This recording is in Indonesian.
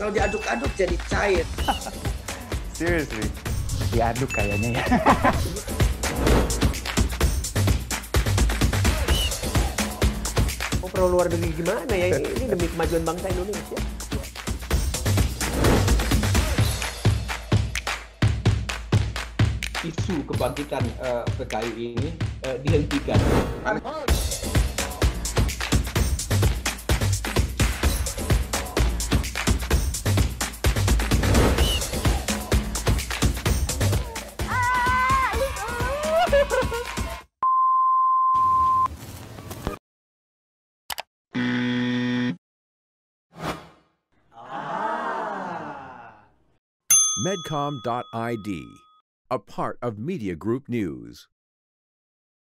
Kalau diaduk-aduk jadi cair. Seriously? Diaduk kayaknya ya. Mau perlu luar negeri gimana ya? Ini demi kemajuan bangsa Indonesia. Isu kebangkitan PKI ini dihentikan. Medcom.id, a part of Media Group News.